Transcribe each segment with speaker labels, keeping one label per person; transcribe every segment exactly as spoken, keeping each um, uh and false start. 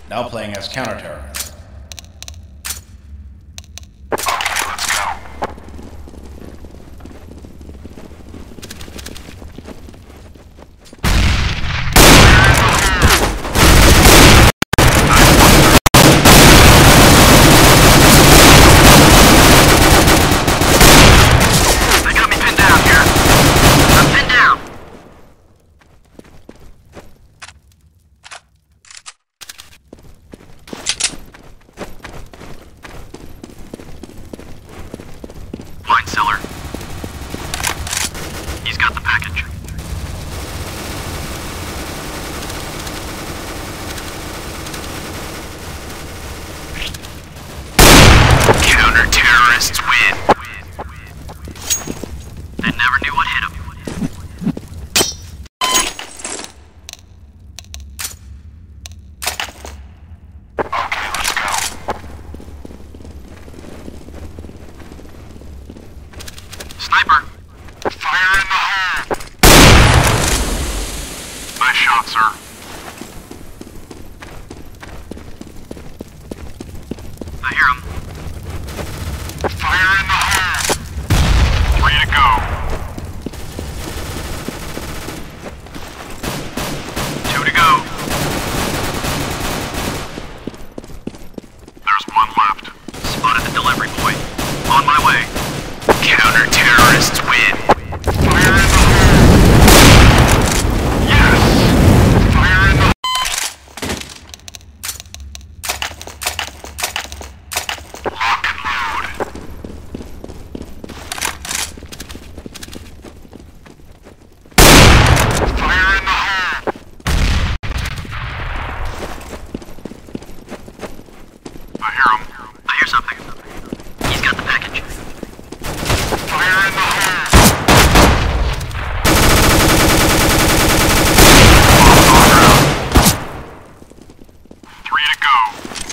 Speaker 1: Now playing as counter-terrorist.
Speaker 2: Sniper! Fire in the hole! Nice shot, sir. I hear him. Fire in the hole! Three to go. Two to go. There's one left. Spotted the delivery point. On my way. Counter-terrorists win. Fire in the hole! Yes! Fire in the lock and load. Fire in the hole! I hear him. I hear something. He's got the package. Fire in the hole! Three to go.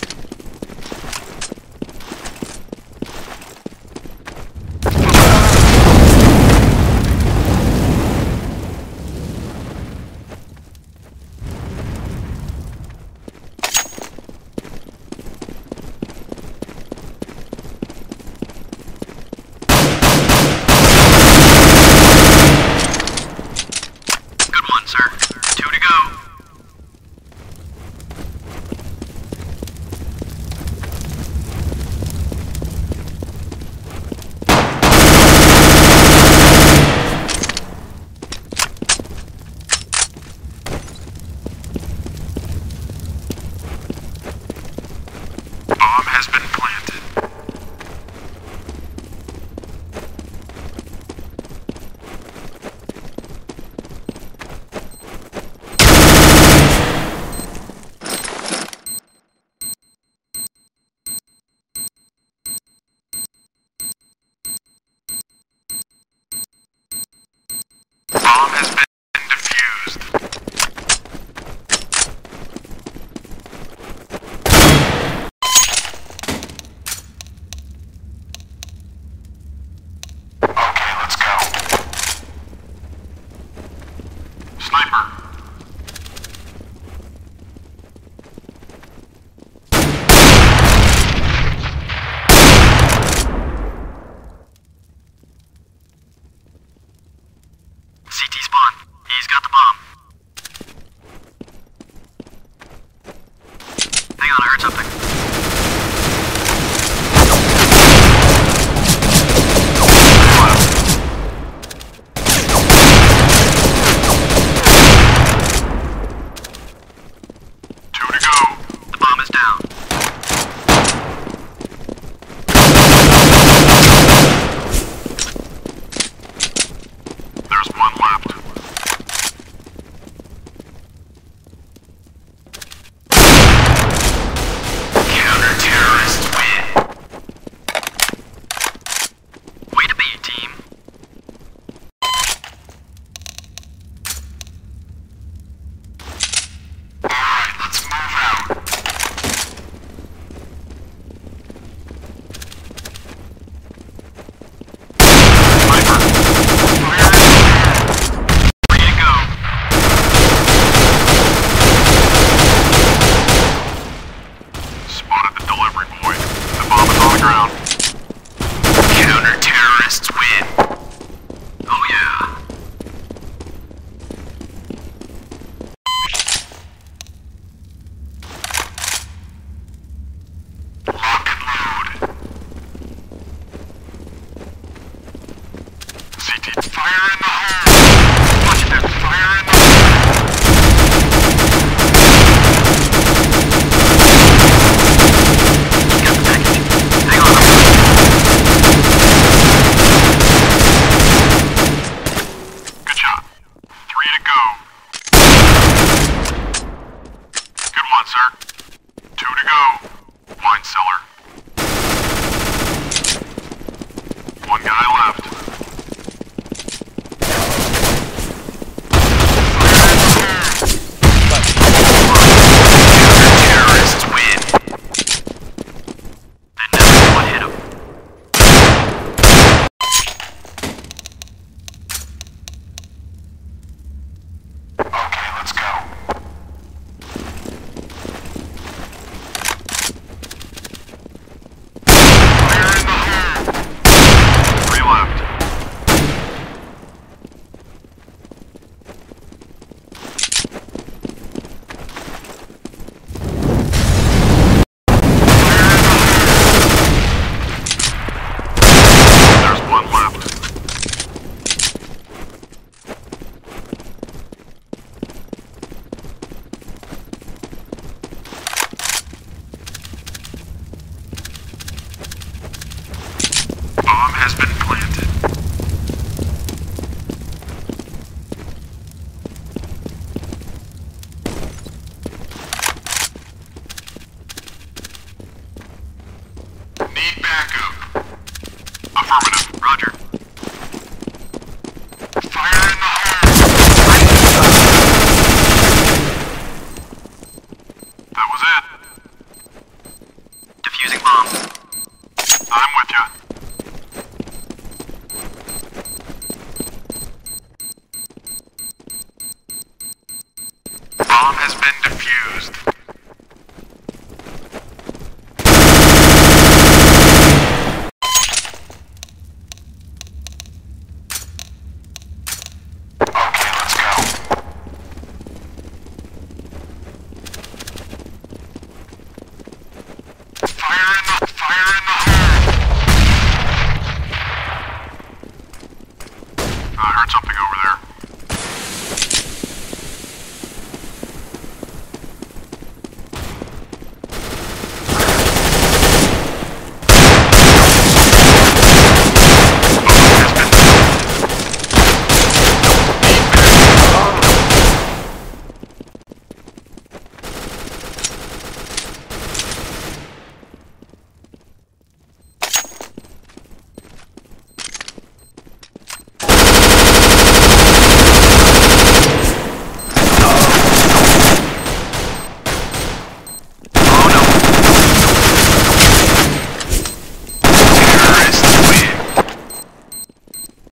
Speaker 2: Bomb has been planted. Bomb has been defused. the ground. Counter-terrorists win. Oh yeah. Lock and load. C T, fire in the hole! Watch that, fire in the hole! Got the package. Hang on. Good job. Three to go. Good one, sir. Two to go. Wine cellar.